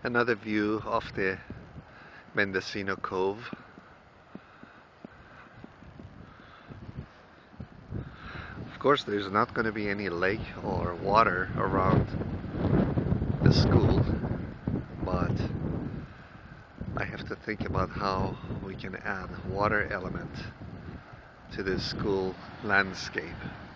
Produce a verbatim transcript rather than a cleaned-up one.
Another view of the Mendocino Cove. Of course, there's not going to be any lake or water around the school, but I have to think about how we can add water element to this school landscape.